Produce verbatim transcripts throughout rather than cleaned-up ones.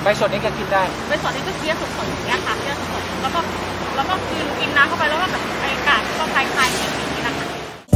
ใบสดนี้ก็กินได้ใบสดนี้ก็เคี้ยวสดๆอย่างเงี้ยค่ะเคี้ยวสดๆแล้วก็แล้วก็กินกินน้ำเข้าไปแล้วก็แบบไอ้กากก็คลายๆอย่างนี้นะคะ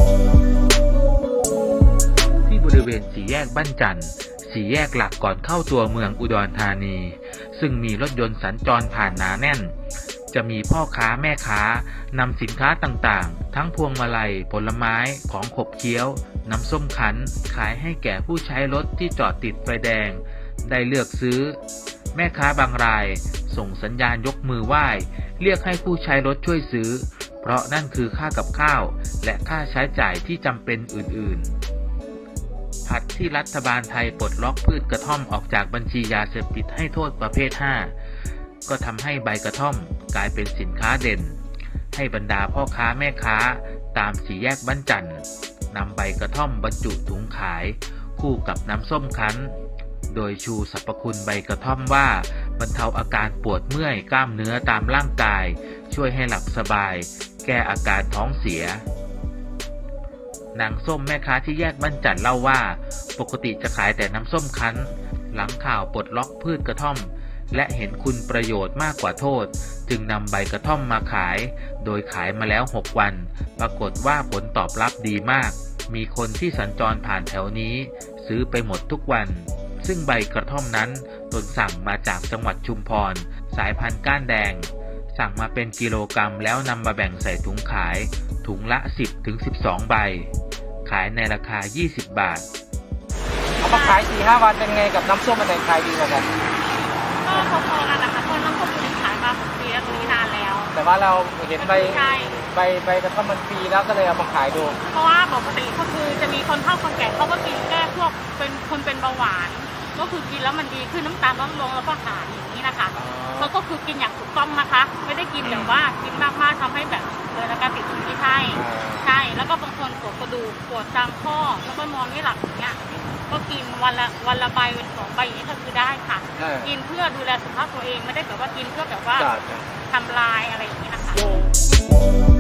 ที่บริเวณสี่แยกบ้านจันทร์สี่แยกหลักก่อนเข้าตัวเมืองอุดรธานีซึ่งมีรถยนต์สัญจรผ่านหนาแน่นจะมีพ่อค้าแม่ค้านำสินค้าต่างๆทั้งพวงมาลัยผลไม้ของขบเคี้ยวน้ำส้มคั้นขายให้แก่ผู้ใช้รถที่จอดติดไฟแดงได้เลือกซื้อแม่ค้าบางรายส่งสัญญาณยกมือไหว้เรียกให้ผู้ใช้รถช่วยซื้อเพราะนั่นคือค่ากับข้าวและค่าใช้จ่ายที่จำเป็นอื่นๆผัดที่รัฐบาลไทยปลดล็อกพืชกระท่อมออกจากบัญชียาเสพติดให้โทษประเภทห้าก็ทำให้ใบกระท่อมกลายเป็นสินค้าเด่นให้บรรดาพ่อค้าแม่ค้าตามสี่แยกบ้านจันทร์นำใบกระท่อมบรรจุถุงขายคู่กับน้ำส้มคั้นโดยชูสรรพคุณใบกระท่อมว่าบรรเทาอาการปวดเมื่อยกล้ามเนื้อตามร่างกายช่วยให้หลับสบายแก้อาการท้องเสียนางส้มแม่ค้าที่แยกบ้านจันทร์เล่าว่าปกติจะขายแต่น้ำส้มคั้นหลังข่าวปลดล็อกพืชกระท่อมและเห็นคุณประโยชน์มากกว่าโทษจึงนำใบกระท่อมมาขายโดยขายมาแล้วหกวันปรากฏว่าผลตอบรับดีมากมีคนที่สัญจรผ่านแถวนี้ซื้อไปหมดทุกวันซึ่งใบกระท่อมนั้นตนสั่งมาจากจังหวัดชุมพรสายพันธุ์ก้านแดงสั่งมาเป็นกิโลกรัมแล้วนำมาแบ่งใส่ถุงขายถุงละ สิบถึงสิบสอง ใบขายในราคายี่สิบบาทเอามาขาย สี่ห้า วันเป็นไงกับน้ำส้มมันขายดีกว่ากันก็พอๆกันนะคะเพราะน้ำส้มมันขายมาปีละปีนานแล้วแต่ว่าเราเห็นใบใบใบกระท่อมมันฟรีแล้วก็เลยเอามาขายดูเพราะว่าปกติก็คือจะมีคนเฒ่าคนแก่เขาก็กินแก้พวกเป็นคนเป็นเบาหวานก็คือกินแล้วมันดีขึ้นน้ำตาลลดลงแล้วก็หายอย่างนี้นะคะเขาก็คือกินอย่างถูกต้องนะคะไม่ได้กินแบบว่ากินมากๆทำให้แบบเกิดอาการติดสุขที่ใช่ใช่แล้วก็บางคนปวดกระดูกปวดตามข้อแล้วก็นอนไม่หลับอย่างเงี้ยก็กินวันละวันละใบวันสองใบอย่างนี้ก็คือได้ค่ะกินเพื่อดูแลสุขภาพตัวเองไม่ได้แบบว่ากินเพื่อแบบว่าทำลายอะไรอย่างนี้นะคะ